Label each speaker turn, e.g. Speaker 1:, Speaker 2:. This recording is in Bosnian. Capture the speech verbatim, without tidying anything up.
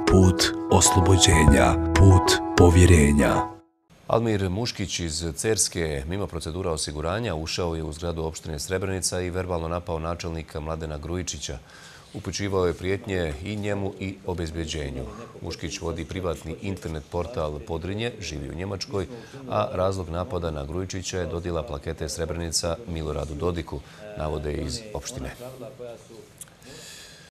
Speaker 1: put oslobođenja, put povjerenja.
Speaker 2: Almir Muškić iz Cerske, mimo procedura osiguranja, ušao je u zgradu opštine Srebrenica i verbalno napao načelnika Mladena Grujičića. Upućivao je prijetnje i njemu i obezbeđenju. Muškić vodi privatni internet portal Podrinje, živi u Njemačkoj, a razlog napada na Grujičića je dodjela plakete Srebrenica Miloradu Dodiku, navode iz opštine.